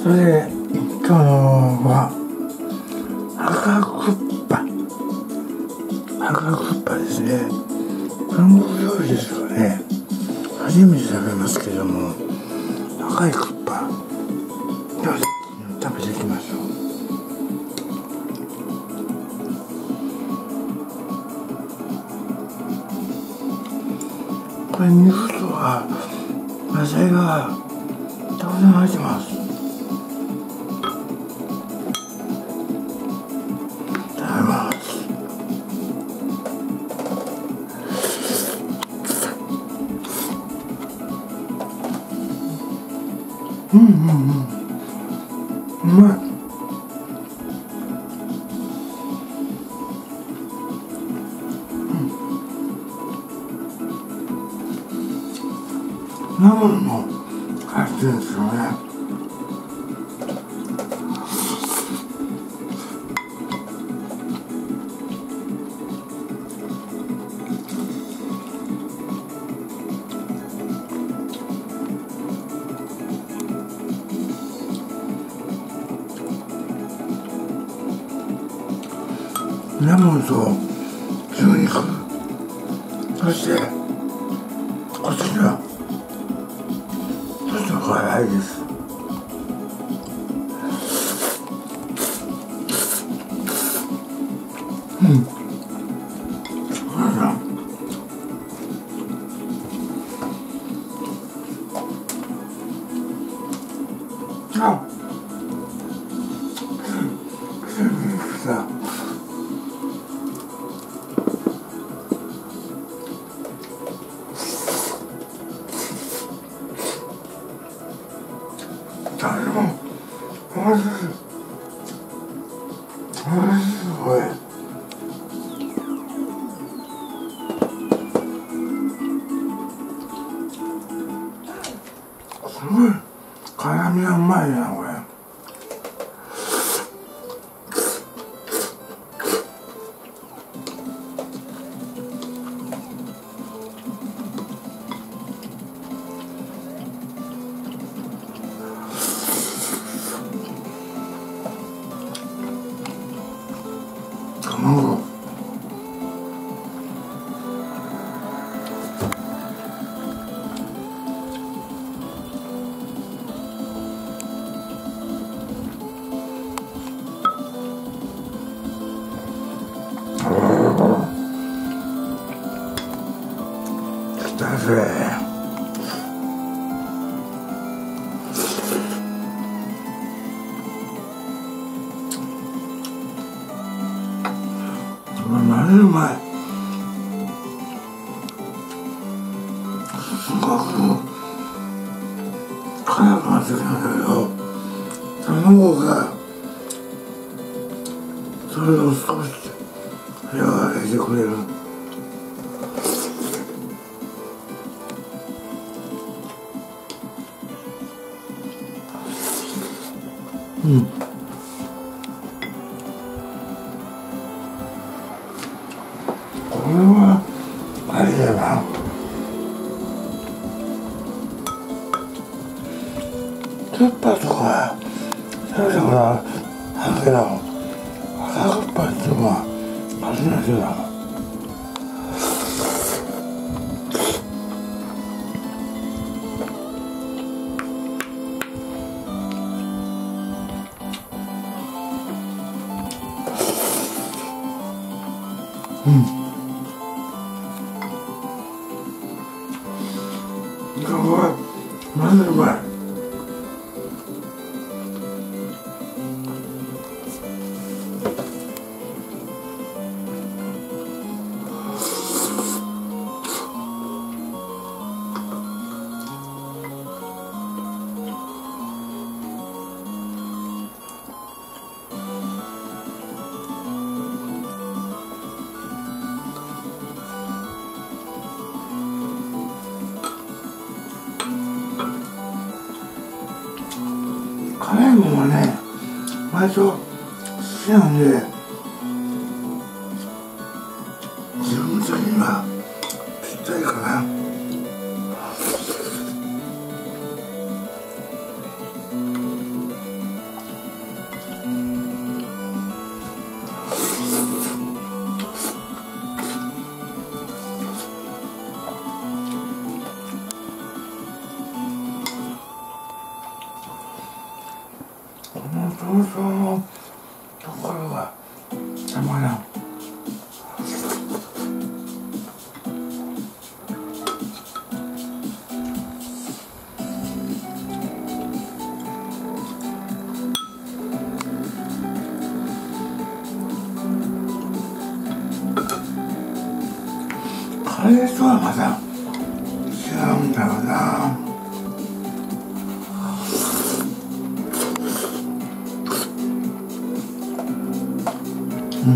それで今日のは赤クッパですね。韓国料理ですよね。初めて食べますけども、赤いクッパでは食べていきましょう。これ肉とは野菜がたくさん入ってます。食べます。うまい。ナムルも入ってるんですよね。ナムルと牛肉、そしてこちらちょっと辛いです。すごい辛みがうまいなこれ。卵きたぜ。マジうまい。すごく辛くなってきたんだけど、卵がそれを少し和らげてくれる。これはあれだな。クッパとか食べたことあるけど、赤クッパっていうのは初めてだ。マジうまい。辛いものはね、割と好きなんで、自分的にはぴったりかな。 のソースのところがたまらん。カレーとはまた違うんだろうな。うん。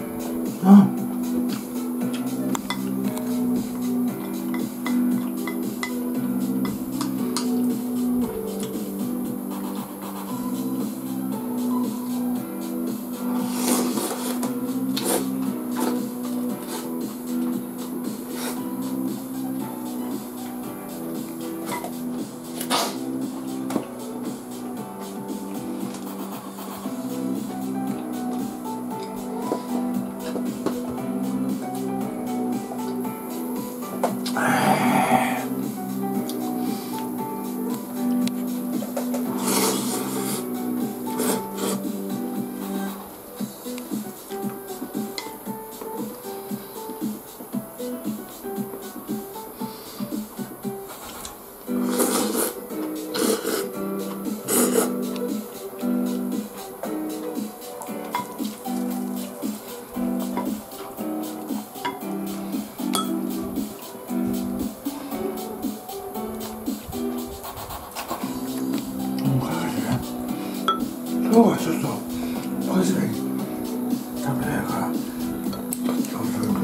今日はちょっとパセリ食べないからそうする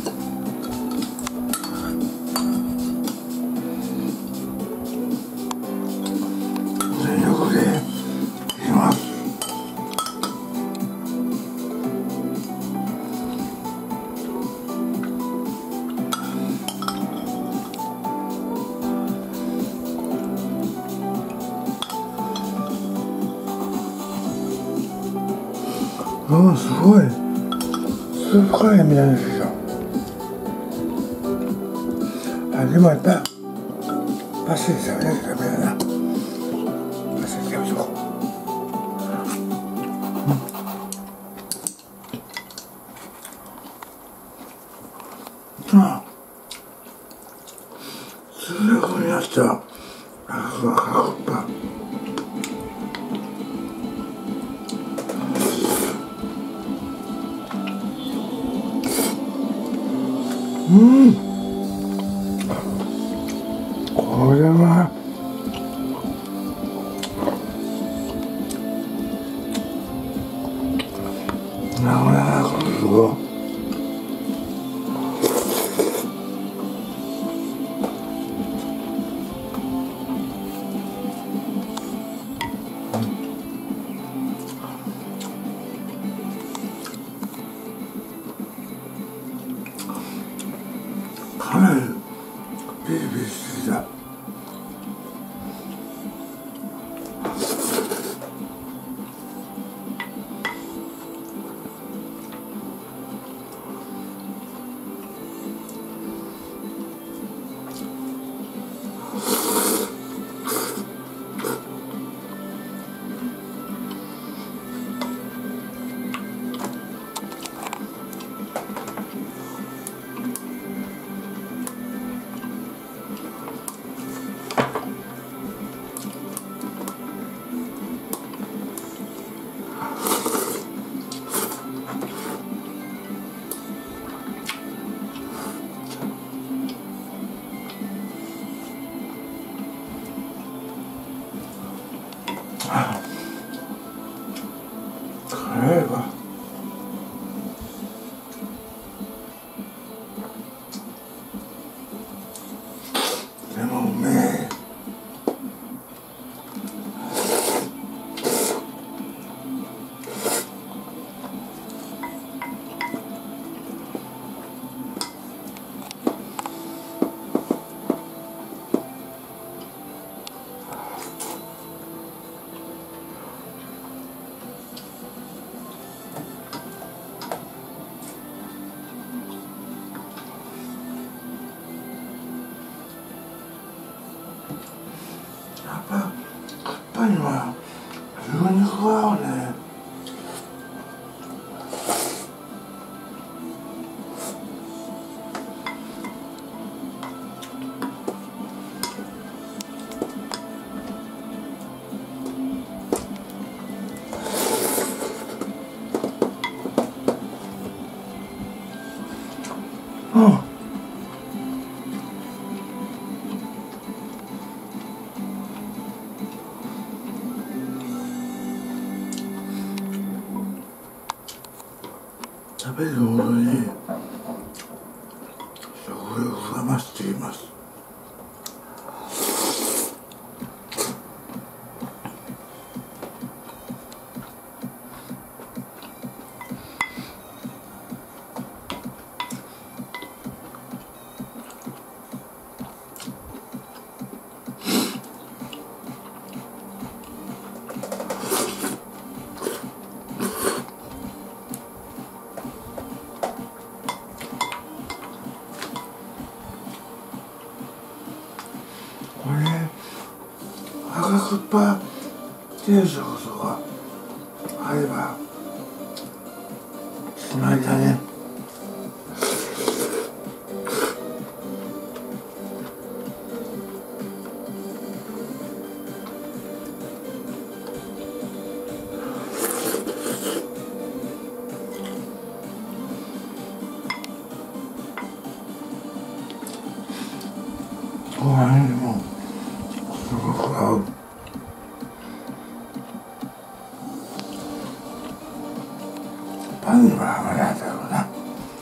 と全力でいきます。すごいスープカレーみたいですよ。でもやっぱパセリ食べなきゃダメだな。パセリ食べとこう。数学になった赤がかった。これはなかなかすごい。かなりビリビリしてきた。カレーがでもうめえ。やっぱ酸っぱいのは牛肉合うね。うん。食べるほどに食欲が増しています。これ赤酸っぱ定食とかあればしまいだね。ご飯にもすごく合う。パンは合わないだろうな。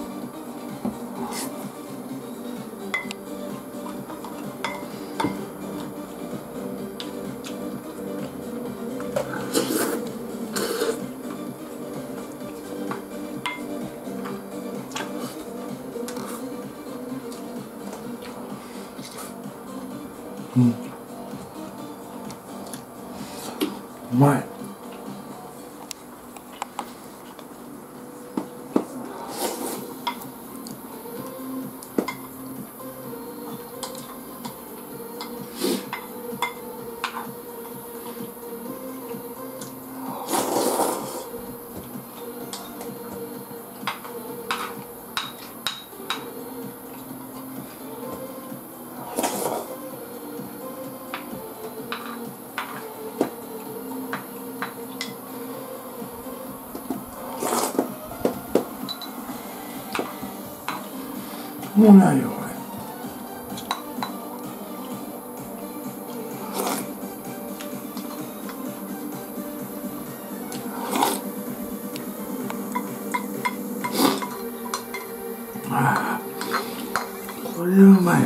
うん、うまい。もうないよこれ。ああ、これはうまい。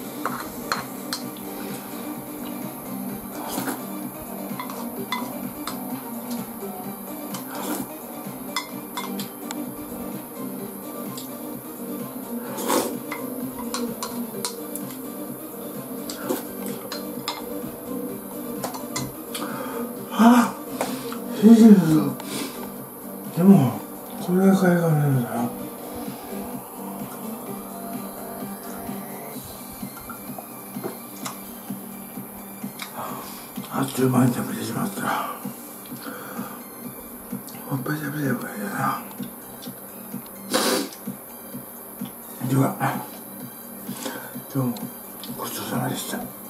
ああ、チーズ。でもこれが買いがねえんだよ。あっという間に食べてしまった。もっぱい食べればいいな。では今日もごちそうさまでした。